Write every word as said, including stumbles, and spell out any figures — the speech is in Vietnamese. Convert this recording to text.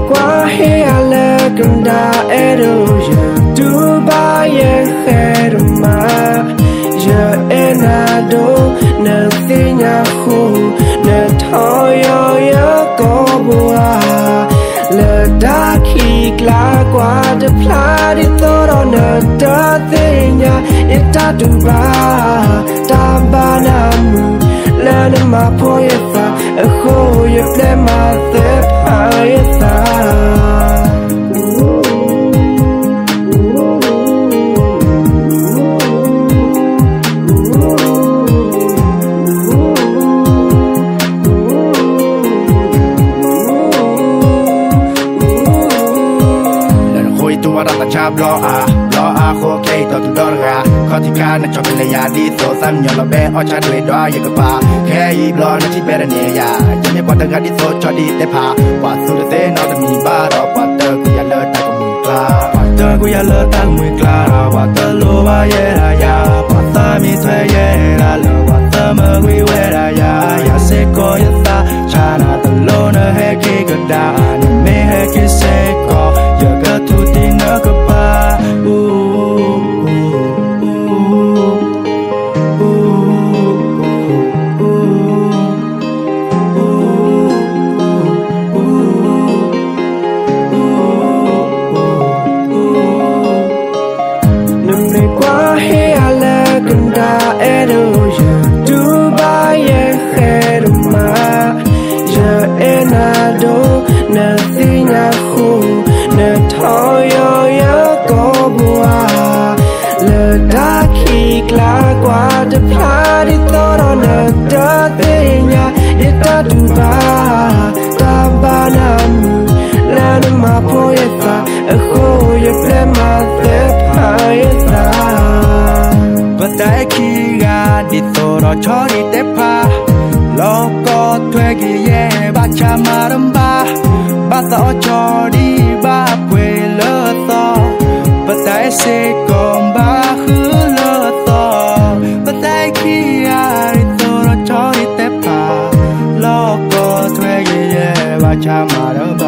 qua hi ale kunda edo ya Dubai ye kherma ya enado na tinya khu na thoyo ya ko bua le da ki kla qua de pla di toro na da tinya ita Dubai ta ba na mu la na ma po ye fa a kho ye ple ma te pa ye ta blow a blow a kho ke to tu dor ga kho ti ka na chok le ya di so sam nyo lo be o cha dwe do ye ka pa ke yi blow na ti be ne ya je me pa ta ga di so cho di te pha wa su de no de mi ba ro pa ta ku ya le ta ku mi kla pa ta ku ya le ta mu kla wa ta lo ba ye ra ya pa ta mi thwe ye ra lo wa ta ma gwi we ra ya ya se ko ya ta cha na ta lo na he ke ga da ne me he ke se ko ya ga tu ti na ka qua de pla di toro na da tinya ita Dubai ta ba na mu la na ma po ye fa a kho ye ple ma te pa ye ta ba dai ki ga di toro cho di te pa lo ko thwe ki ye ba cha ma ram ba ba to cho di ba pwe lo to ba dai se kon ba khu cha ma